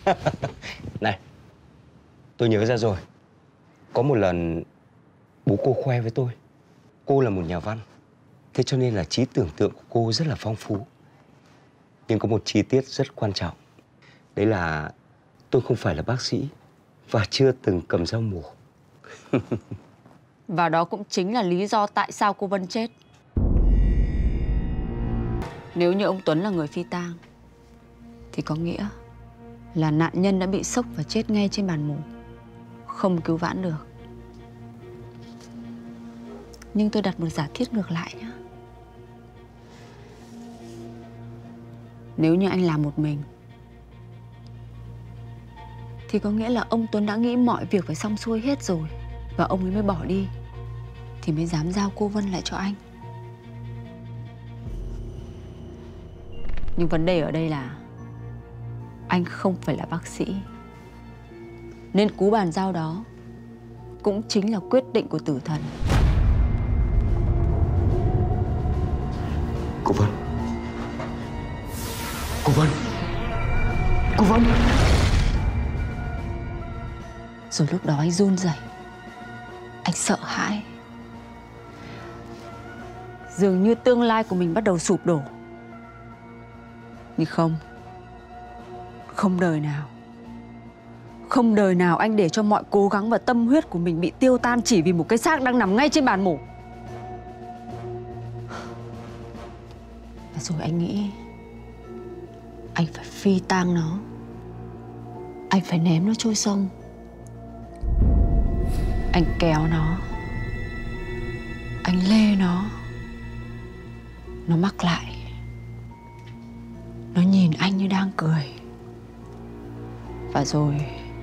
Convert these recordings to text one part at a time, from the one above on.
Này, tôi nhớ ra rồi. Có một lần bố cô khoe với tôi, cô là một nhà văn. Thế cho nên là trí tưởng tượng của cô rất là phong phú. Nhưng có một chi tiết rất quan trọng. Đấy là tôi không phải là bác sĩ và chưa từng cầm dao mổ. Và đó cũng chính là lý do tại sao cô Vân chết. Nếu như ông Tuấn là người phi tang thì có nghĩa là nạn nhân đã bị sốc và chết ngay trên bàn mổ, không cứu vãn được. Nhưng tôi đặt một giả thiết ngược lại nhé. Nếu như anh làm một mình thì có nghĩa là ông Tuấn đã nghĩ mọi việc phải xong xuôi hết rồi và ông ấy mới bỏ đi, thì mới dám giao cô Vân lại cho anh. Nhưng vấn đề ở đây là anh không phải là bác sĩ, nên cú bàn giao đó cũng chính là quyết định của tử thần. Cô Vân. Cô Vân. Cô Vân. Rồi lúc đó anh run rẩy, anh sợ hãi. Dường như tương lai của mình bắt đầu sụp đổ. Nhưng không đời nào. Không đời nào anh để cho mọi cố gắng và tâm huyết của mình bị tiêu tan chỉ vì một cái xác đang nằm ngay trên bàn mổ. Và rồi anh nghĩ anh phải phi tang nó. Anh phải ném nó trôi sông. Anh kéo nó. Anh lê nó. Nó mắc lại. Nó nhìn anh như đang cười. Và rồi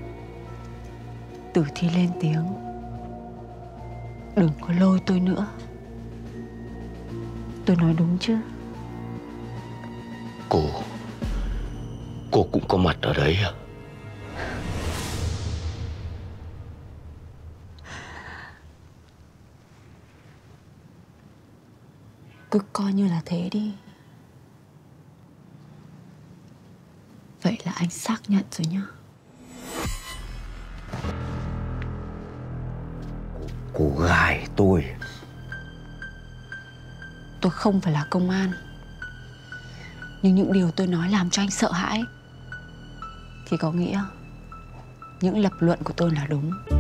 tử thi lên tiếng: đừng có lôi tôi nữa. Tôi nói đúng chứ? Cô cũng có mặt ở đấy à? Cứ coi như là thế đi. Vậy là anh xác nhận rồi nhá. Cô gài tôi. Tôi không phải là công an, nhưng những điều tôi nói làm cho anh sợ hãi thì có nghĩa những lập luận của tôi là đúng.